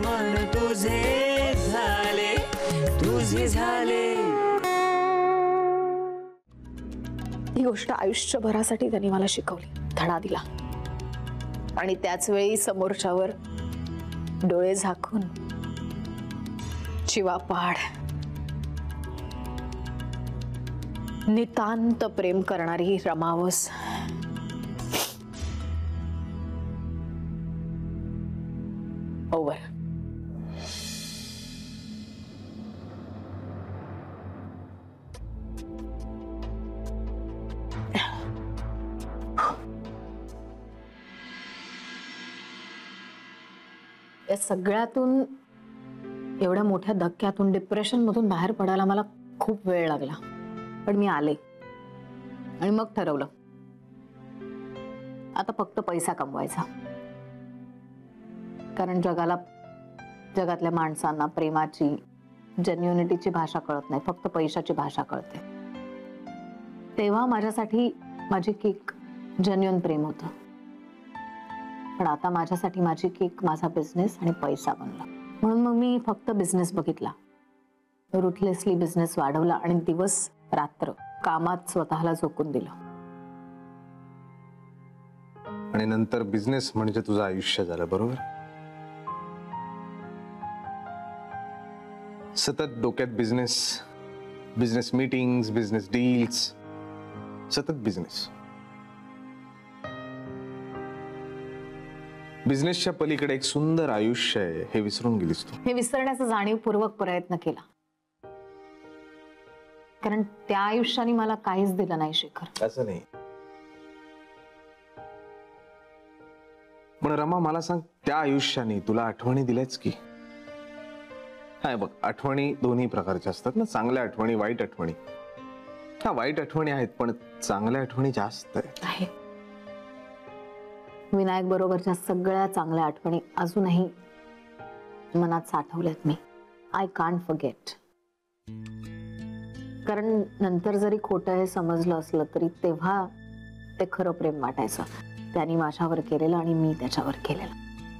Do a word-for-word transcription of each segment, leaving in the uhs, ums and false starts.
मन तुझे झाले, तुझे झाले. ही गोष्ट आयुष्यभरासाठी त्यांनी मला शिकवली, धडा दिला. आणि त्याच वेळी समोरच्यावर डोळे झाकून चिवापाड नितांत प्रेम करणारी रमावस ओव्हर. या सगळ्यातून एवढ्या मोठ्या धक्क्यातून डिप्रेशन मधून बाहेर पडायला मला खूप वेळ लागला, पण मी आले आणि मग ठरवलं आता फक्त पैसा कमवायचा. कारण जगाला जगातल्या माणसांना प्रेमाची जेन्युइनिटीची भाषा कळत नाही, फक्त पैशाची भाषा कळते. तेव्हा माझ्यासाठी माझी किक जेन्युइन प्रेम होतं, पण आता माझ्यासाठी माझी किक माझा बिझनेस आणि पैसा बनला. म्हणून मग मी फक्त बिझनेस बघितला, रुथलेसली बिझनेस वाढवला आणि दिवस रात्र कामात स्वतःला झोकून दिलं. आणि नंतर बिझनेस म्हणजे तुझं आयुष्य झालं, बरोबर? सतत डोक्यात business, business meetings, business deals, सतत बिझनेस. बिझनेसच्या पलीकडे एक सुंदर आयुष्य आहे हे विसरून गेलीस तू. हे विसरण्याचा जाणीवपूर्वक प्रयत्न केला, कारण त्या आयुष्याने मला काहीच दिलं नाही शेखर. असं नाही, पण रमा मला सांग, त्या आयुष्याने तुला आठवणी दिल्याच की? हाय बघ, आठवणी दोन्ही प्रकारच्या असतात ना, चांगल्या आठवणी, वाईट आठवणी. ह्या वाईट आठवणी आहेत, पण चांगल्या आठवणी जास्त आहेत. विनायक बरोबरच्या सगळ्या चांगल्या आठवणी अजूनही मनात साठवल्यात मी. I can't forget. कारण नंतर जरी खोटं हे समजलं असलं तरी तेव्हा ते खरं प्रेम वाटायचं. त्यांनी माझ्यावर केलेलं आणि मी त्याच्यावर केलेलं.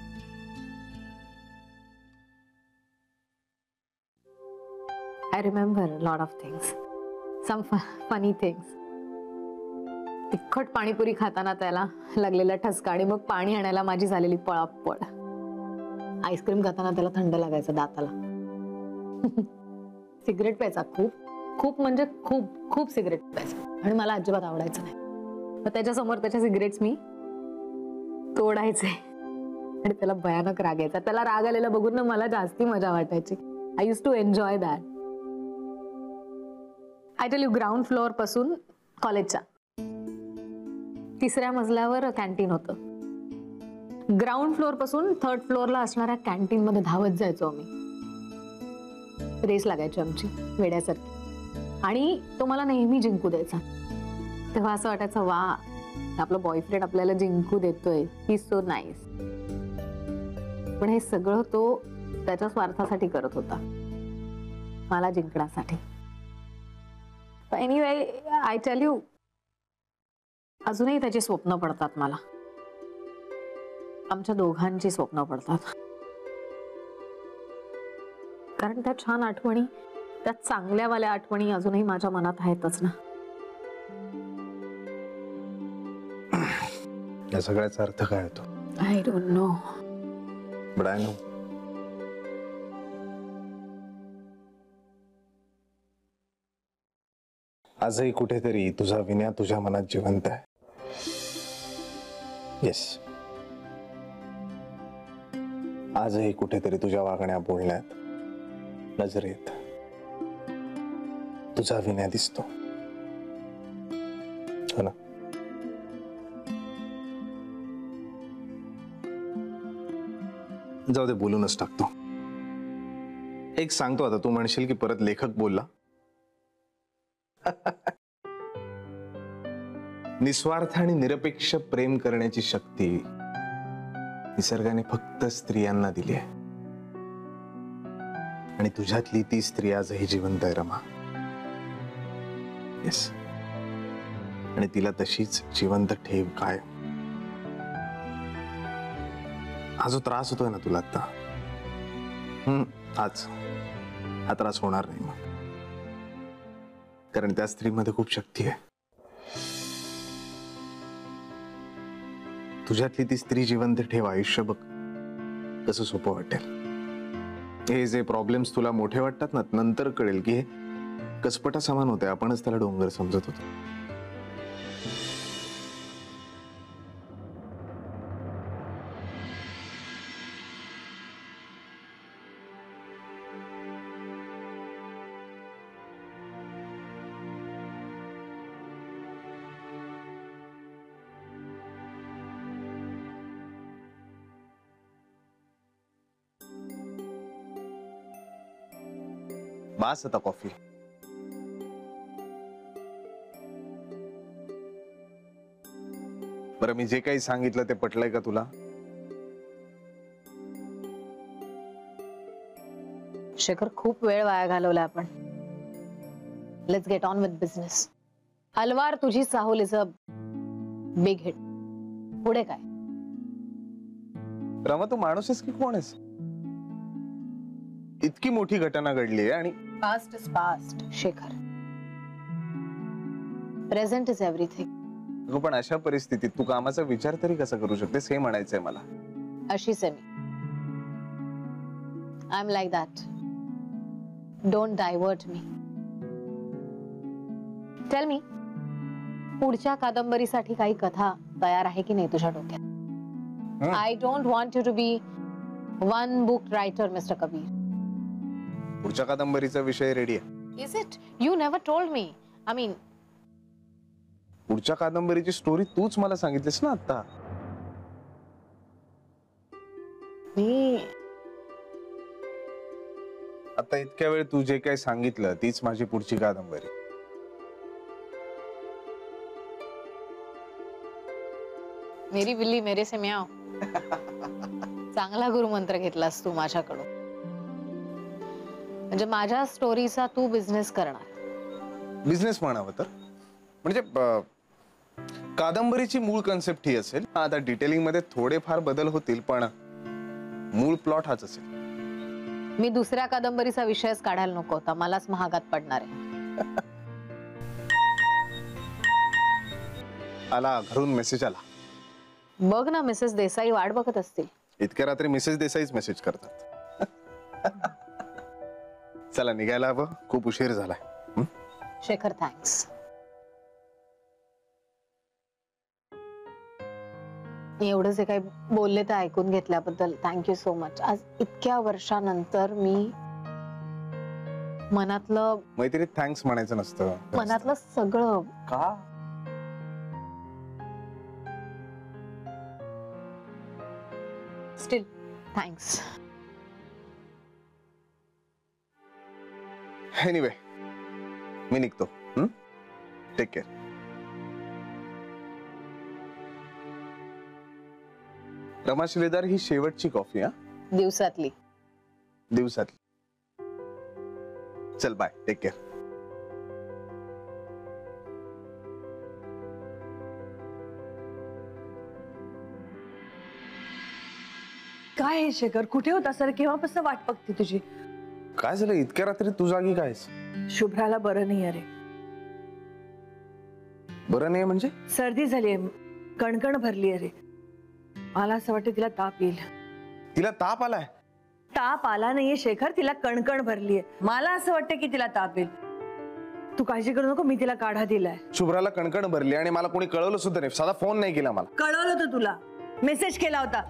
I remember lot of things, some funny things. तिखट पाणीपुरी खाताना त्याला लागलेला ठसका आणि मग पाणी आणायला माझी झालेली पळापळ. आईस्क्रीम खाताना त्याला थंड लागायचं दाताला. सिगरेट प्यायचा, खूप खूप म्हणजे खूप खूप सिगरेट प्यायचा आणि मला अजिबात आवडायचं नाही. मग त्याच्या समोर त्याच्या सिगरेट्स मी तोडायचे आणि त्याला भयानक राग यायचा. त्याला राग आलेला बघून ना मला जास्ती मजा वाटायची. I use to enjoy that. I tell you, ground floor पासून कॉलेजच्या तिसऱ्या मजल्यावर कॅन्टीन होतं. ग्राउंड फ्लोअर पासून थर्ड फ्लोअरला असणाऱ्या कॅन्टीन मध्ये धावत जायचो आम्ही. रेस लागायची आमची वेड्यासारखी आणि तो मला नेहमी जिंकू द्यायचा. तेव्हा असं वाटायचं, वा आपला बॉयफ्रेंड आपल्याला जिंकू देतोय, ही सो नाईस. पण हे सगळं तो त्याच्या स्वार्थासाठी करत होता, मला जिंकण्यासाठी. एनिवे, आय टेल यू, अजूनही त्याची स्वप्न पडतात मला. आमच्या दोघांची स्वप्न पडतात. कारण त्या छान आठवणी, त्या चांगल्यावाल्या आठवणी अजूनही माझ्या मनात आहेतच ना. या सगळ्याचा अर्थ काय होतो? I don't know, but I know. आजही कुठेतरी तुझा विनय तुझ्या मनात जिवंत आहे. येस, आजही कुठेतरी तुझ्या वागण्या, बोलण्यात, नजरेत तुझा विनय दिसतो, हो ना? जाऊ दे, बोलूनच टाकतो. एक सांगतो आता, तू म्हणशील की परत लेखक बोलला. निस्वार्थ आणि निरपेक्ष प्रेम करण्याची शक्ती निसर्गाने फक्त स्त्रियांना दिली आहे आणि तुझ्यातली ती स्त्री आजही जिवंत आहे रमा. येस, आणि तिला तशीच जिवंत ठेव काय. हा जो त्रास होतोय ना तुला आता, हम्म, आज हा त्रास होणार नाही मग, कारण त्या स्त्रीमध्ये खूप शक्ती आहे. तुझ्यातली ती स्त्री जिवंत ठेव, आयुष्य बघ कसं सोपं वाटेल. हे जे प्रॉब्लेम्स तुला मोठे वाटतात ना, नंतर कळेल की हे कसपटा समान होते, आपणच त्याला डोंगर समजत होतो. बास आता कॉफी. बरं, मी जे काही सांगितलं ते पटलंय का तुला? शेखर, खूप वेळ वाया घालवला आपण. Let's get on with business. अलवार तुझी चाहूल इज अ बिग हिट. पुढे काय? रमा, तू माणूस आहेस की कोण आहेस? इतकी मोठी घटना घडली आहे आणि past is past Shekhar. Present is everything. अगं, पण अशा परिस्थितीत तू कामाचा विचार तरी कसा करू शकतेस हे म्हणायचंय मला. अशीच आहे मी. I am like that. Don't divert me. Tell me, पुढच्या कादंबरीसाठी काही कथा तयार आहे की नाही तुझ्या डोक्यात? I don't want you to be one book writer mister Kabir. पुढच्या कादंबरीचा विषय रेडी आहे. Is it? You never told me. I mean, पुढच्या कादंबरीची स्टोरी तूच मला सांगितलीस ना आता. मी आता इतक्या वेळ तू जे काही सांगितलं तीच माझी पुढची कादंबरी. मेरी बिल्ली मेरे से म्याव. चांगला गुरुमंत्र घेतलास तू माझ्याकडून. म्हणजे माझ्या स्टोरीचा तू बिझनेस करणार. बिझनेस म्हणावं तर, म्हणजे अं, कादंबरीची मूळ कन्सेप्ट ही असेल. आता डिटेलिंग मध्ये थोडेफार बदल होतील, पण मूळ प्लॉट हाच असेल. मी दुसऱ्या कादंबरीचा विषयच काढायला नको होता, मलाच महागात पडणार आहे. आला घरून मेसेज आला. बघ ना, मिसेस देसाई वाट बघत असतील. इतक्या रात्री मिसेस देसाईच मेसेज करतात. चला निघायला हवं, खूप उशीर झालाय. हं? शेखर, थँक्स. एवढं जे काही बोलले ते ऐकून घेतल्याबद्दल थँक्यू सो मच. आज इतक्या वर्षानंतर मी मनातलं मैत्रीत थँक्स म्हणायचं नसतं. मनातलं सगळं का? Still thanks. एनिवे, मी निघतो. Take care. रमा शिलेदार, ही शेवटची कॉफी. हा, दिवसातली. दिवसातली. चल बाय, टेक केअर. काय आहे शेखर, कुठे होता सर? केव्हापासून वाट बघते तुझी. काय झालं इतक्या रात्री तू जागी? काय शुभ्राला बरं नाही अरे. बरं नाही म्हणजे? सर्दी झालीये, कणकण भरली अरे. मला असं वाटतं तिला ताप येईल. तिला ताप आलाय? ताप आला नाहीये शेखर, तिला कणकण भरलीये. मला असं वाटतं की तिला ताप येईल. तू काळजी करू नको, मी तिला काढा दिलाय. शुभ्राला कणकण भरली आणि मला कोणी कळवलं सुद्धा नाही. साधा फोन नाही केला मला. कळवलं होतं तुला, मेसेज केला होता.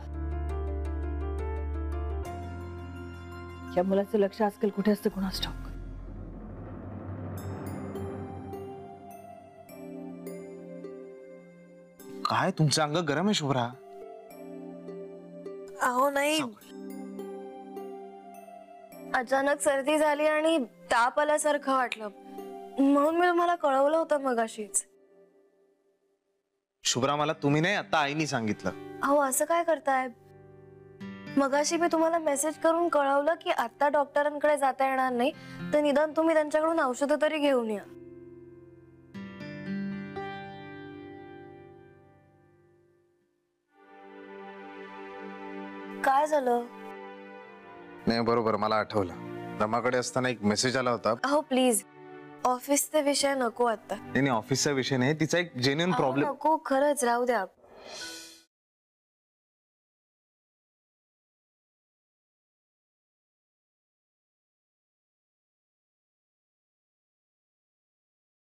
या मुलाचं लक्ष आजकाल कुठे असतं कुणास ठाऊक. काय तुमचं अंग गरम आहे शुभ्रा? अहो नाही, अचानक सर्दी झाली आणि ताप आल्यासारखं वाटलं, म्हणून मी तुम्हाला कळवलं होतं मगाशीच. शुभ्रा, मला तुम्ही नाही, आता आईनी सांगितलं. अहो असं काय करताय? मगाशी मी तुम्हाला मेसेज करून कळवलं की आता डॉक्टरांकडे जाता येणार नाही, तर निदान तुम्ही त्यांच्याकडून औषधं तरी घेऊन या. काय झालं? नाही बरोबर, मला आठवलं. रमाकडे असताना एक मेसेज आला होता. अहो प्लीज, ऑफिसचा विषय नको आता. नाही ऑफिसचा विषय नाही, तिचा एक जेन्युइन अहो, प्रॉब्लेम. नको खरंच, राहू द्या.